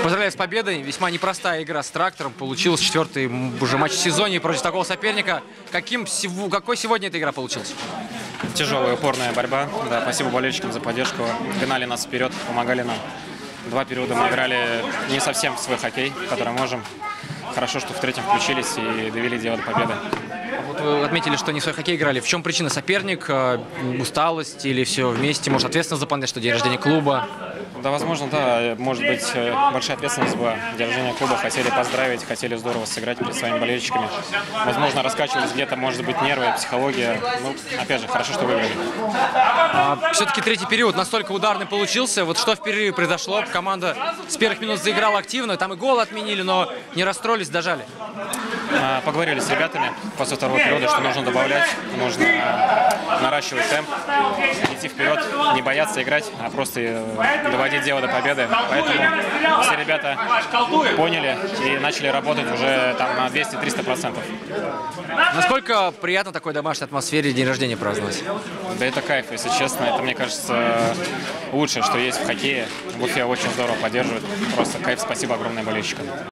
Поздравляю с победой. Весьма непростая игра с «Трактором». Получилось четвертый уже матч в сезоне против такого соперника. Какой сегодня эта игра получилась? Тяжелая, упорная борьба. Да, спасибо болельщикам за поддержку. Гнали нас вперед, помогали нам. 2 периода мы играли не совсем в свой хоккей, который можем. Хорошо, что в третьем включились и довели дело до победы. Вот вы отметили, что не в свой хоккей играли. В чем причина? Соперник, усталость или все вместе? Может, ответственность заполнять, что день рождения клуба? Да, возможно, да. Может быть, большая ответственность была. День рождения клуба, хотели поздравить, хотели здорово сыграть перед своими болельщиками. Возможно, раскачивались где-то, может быть, нервы, психология. Ну, опять же, хорошо, что выиграли. Все-таки третий период настолько ударный получился. Вот что в перерыве произошло? Команда с первых минут заиграла активно. Там и гол отменили, но не расстроились, дожали. Поговорили с ребятами после второго периода, что нужно добавлять, нужно наращивать темп, идти вперед, не бояться играть, а просто доводить дело до победы. Поэтому все ребята поняли и начали работать уже там на 200-300%. Насколько приятно такой домашней атмосфере день рождения праздновать? Да это кайф, если честно. Это, мне кажется, лучшее, что есть в хоккее. В Уфе очень здорово поддерживают. Просто кайф, спасибо огромное болельщикам.